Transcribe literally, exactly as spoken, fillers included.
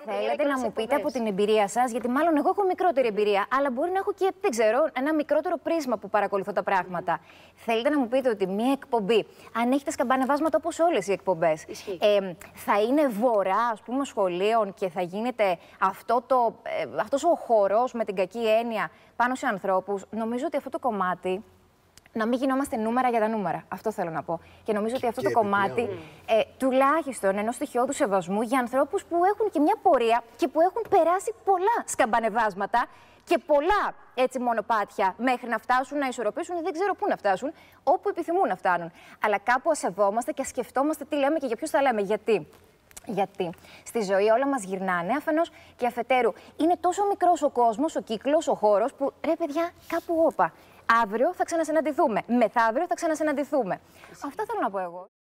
Θέλετε να μου πείτε από την εμπειρία σας, γιατί μάλλον εγώ έχω μικρότερη εμπειρία, αλλά μπορεί να έχω και, δεν ξέρω, ένα μικρότερο πρίσμα που παρακολουθώ τα πράγματα. Θέλετε να μου πείτε ότι μία εκπομπή, αν έχει τα σκαμπανεβάσματα όπως όλες οι εκπομπές, ε, θα είναι βορρά, ας πούμε, σχολείων και θα γίνεται αυτό το, ε, αυτός ο χορός με την κακή έννοια πάνω σε ανθρώπους. Νομίζω ότι αυτό το κομμάτι. Να μην γινόμαστε νούμερα για τα νούμερα. Αυτό θέλω να πω. Και νομίζω ότι αυτό και το κομμάτι ε, τουλάχιστον ενός στοιχειώδου σεβασμού για ανθρώπους που έχουν και μια πορεία και που έχουν περάσει πολλά σκαμπανεβάσματα και πολλά έτσι μονοπάτια μέχρι να φτάσουν να ισορροπήσουν, δεν ξέρω πού να φτάσουν, όπου επιθυμούν να φτάνουν. Αλλά κάπου ας σεβόμαστε και ας σκεφτόμαστε τι λέμε και για ποιους τα λέμε. Γιατί. Γιατί στη ζωή όλα μας γυρνάνε αφενός και αφετέρου. Είναι τόσο μικρός ο κόσμος, ο κύκλος, ο χώρος που ρε παιδιά, κάπου όπα. Αύριο θα ξανασυναντηθούμε. Μεθαύριο θα ξανασυναντηθούμε. Αυτά θέλω να πω εγώ.